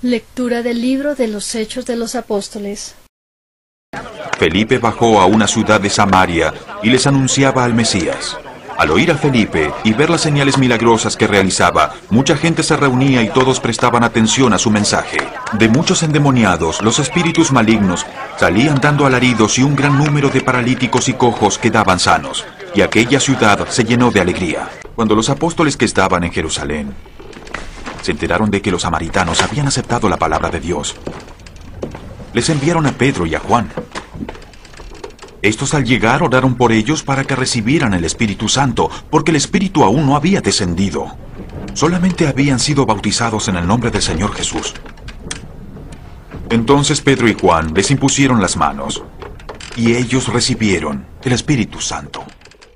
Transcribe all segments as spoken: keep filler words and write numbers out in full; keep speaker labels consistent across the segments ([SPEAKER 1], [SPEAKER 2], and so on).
[SPEAKER 1] Lectura del libro de los Hechos de los Apóstoles.
[SPEAKER 2] Felipe bajó a una ciudad de Samaria y les anunciaba al Mesías. Al oír a Felipe y ver las señales milagrosas que realizaba, mucha gente se reunía y todos prestaban atención a su mensaje. De muchos endemoniados, los espíritus malignos salían dando alaridos y un gran número de paralíticos y cojos quedaban sanos, y aquella ciudad se llenó de alegría. Cuando los apóstoles que estaban en Jerusalén se enteraron de que los samaritanos habían aceptado la palabra de Dios, les enviaron a Pedro y a Juan. Estos al llegar oraron por ellos para que recibieran el Espíritu Santo, porque el Espíritu aún no había descendido. Solamente habían sido bautizados en el nombre del Señor Jesús. Entonces Pedro y Juan les impusieron las manos, y ellos recibieron el Espíritu Santo.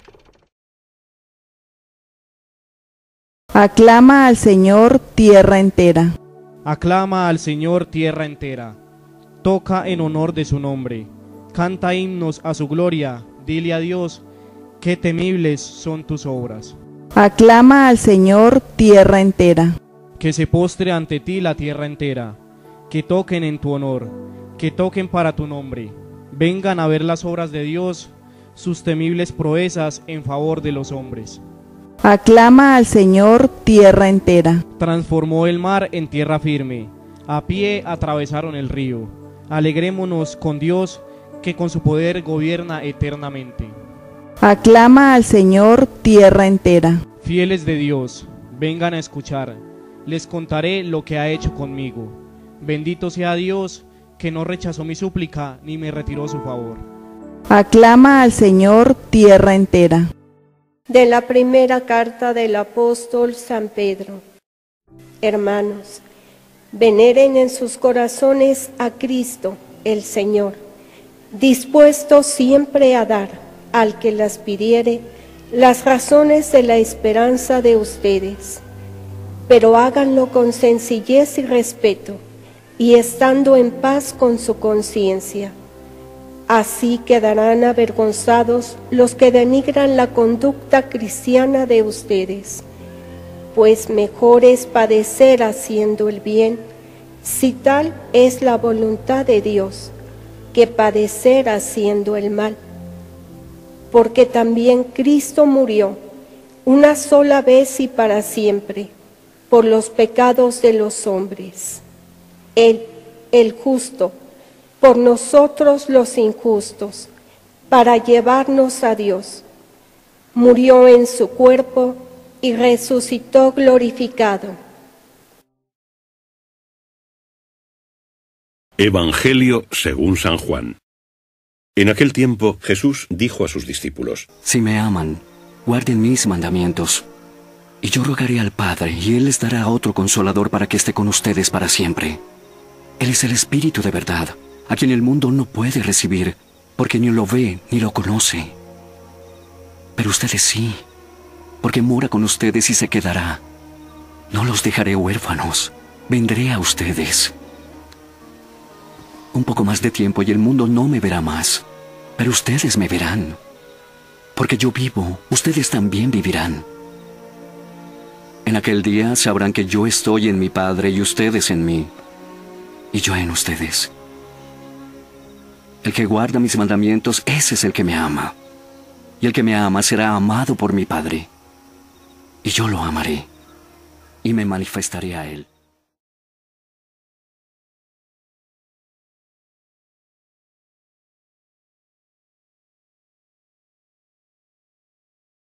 [SPEAKER 3] Aclama al Señor tierra entera.
[SPEAKER 4] Aclama al Señor tierra entera. Toca en honor de su nombre. Canta himnos a su gloria, dile a Dios, qué temibles son tus obras.
[SPEAKER 3] Aclama al Señor tierra entera.
[SPEAKER 4] Que se postre ante ti la tierra entera, que toquen en tu honor, que toquen para tu nombre. Vengan a ver las obras de Dios, sus temibles proezas en favor de los hombres.
[SPEAKER 3] Aclama al Señor tierra entera.
[SPEAKER 4] Transformó el mar en tierra firme, a pie atravesaron el río. Alegrémonos con Dios, que con su poder gobierna eternamente.
[SPEAKER 3] Aclama al Señor tierra entera.
[SPEAKER 4] Fieles de Dios, vengan a escuchar, les contaré lo que ha hecho conmigo. Bendito sea Dios, que no rechazó mi súplica, ni me retiró su favor.
[SPEAKER 3] Aclama al Señor tierra entera.
[SPEAKER 5] De la primera carta del apóstol San Pedro. Hermanos, veneren en sus corazones a Cristo, el Señor, dispuesto siempre a dar al que las pidiere las razones de la esperanza de ustedes, pero háganlo con sencillez y respeto, y estando en paz con su conciencia. Así quedarán avergonzados los que denigran la conducta cristiana de ustedes, pues mejor es padecer haciendo el bien, si tal es la voluntad de Dios, que padecer haciendo el mal. Porque también Cristo murió una sola vez y para siempre por los pecados de los hombres. Él, el justo, por nosotros los injustos, para llevarnos a Dios. Murió en su cuerpo y resucitó glorificado.
[SPEAKER 6] Evangelio según San Juan. En aquel tiempo Jesús dijo a sus discípulos:
[SPEAKER 7] Si me aman, guarden mis mandamientos. Y yo rogaré al Padre, y Él les dará otro consolador para que esté con ustedes para siempre. Él es el Espíritu de verdad, a quien el mundo no puede recibir, porque ni lo ve ni lo conoce. Pero ustedes sí, porque mora con ustedes y se quedará. No los dejaré huérfanos, vendré a ustedes. Un poco más de tiempo y el mundo no me verá más, pero ustedes me verán. Porque yo vivo, ustedes también vivirán. En aquel día sabrán que yo estoy en mi Padre y ustedes en mí, y yo en ustedes. El que guarda mis mandamientos, ese es el que me ama. Y el que me ama será amado por mi Padre. Y yo lo amaré, y me manifestaré a él.